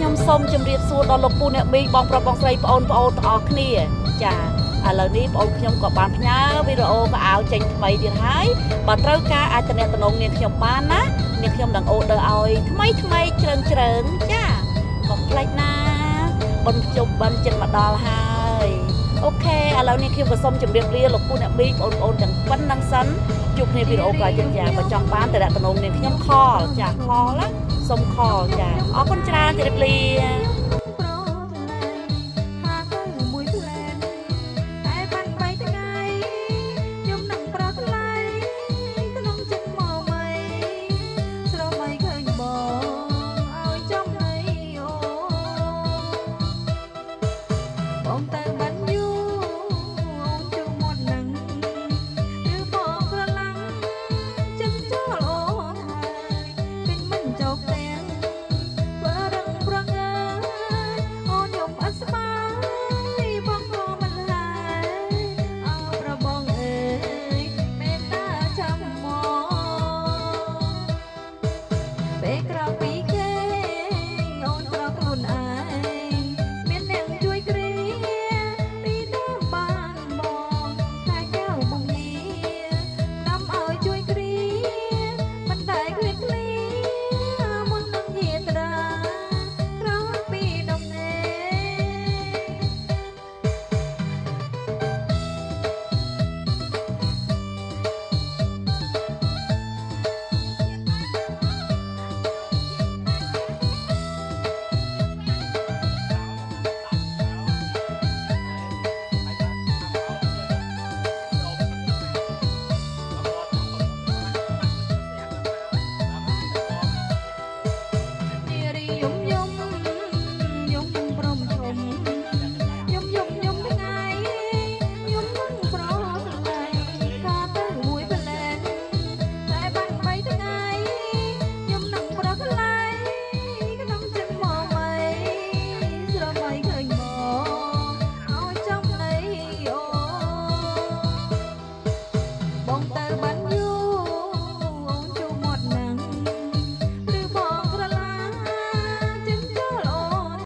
ខ្ញុំសូមជម្រាបសួរដល់លោកពូអ្នកមីងបងប្រុសបងស្រីបងប្អូនទាំងអស់គ្នាចាឥឡូវនេះបងខ្ញុំក៏បានផ្ញើវីដេអូកៅអៅចេញថ្មីទៀតហើយបើត្រូវការអាចតំណតំណងនាងខ្ញុំបានណានាងខ្ញុំនឹងអូដឺឲ្យថ្មីជ្រើងចាកុំភ្លេចណាបនជុំបិណ្ឌចិត្តមកដល់ហើយអូខេឥឡូវនេះខ្ញុំក៏សូមជម្រាបលាលោកពូអ្នកមីងបងប្អូនទាំងប៉ុណ្្នឹងសិនជួបគ្នាវីដេអូក្រោយទៀតចាបើចង់បានតំណតំណងនាងខ្ញុំខលចាខលណាសូមខលចាអរគុណច្រើនជម្រាបលា